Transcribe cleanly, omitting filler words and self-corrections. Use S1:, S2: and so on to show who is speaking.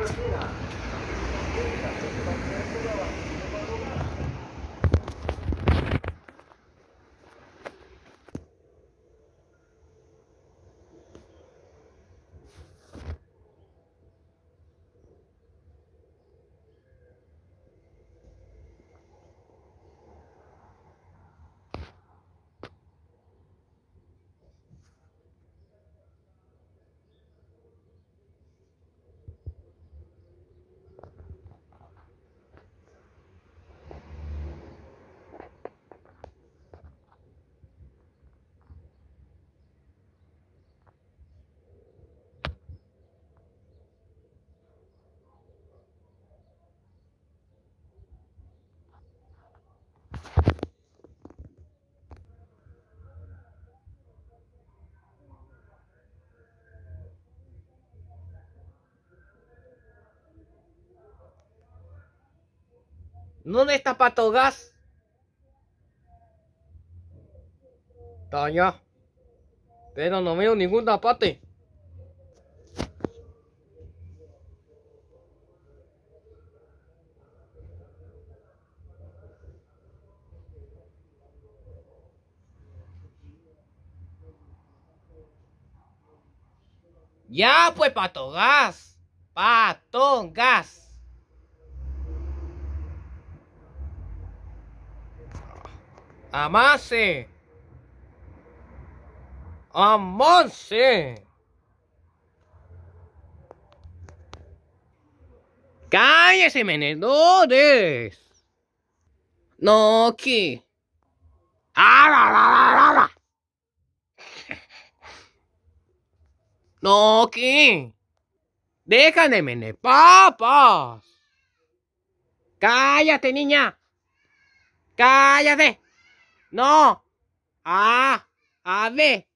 S1: ¿Dónde está Pato Gas? Está allá. Pero no veo ningún zapate. Ya pues, Pato Gas. Pato Gas. Amase. Amase. Cállese, menedores. No, ¿qué? No, ¿qué? Déjame, mene, papas. Cállate, niña. Cállate. No. A ver.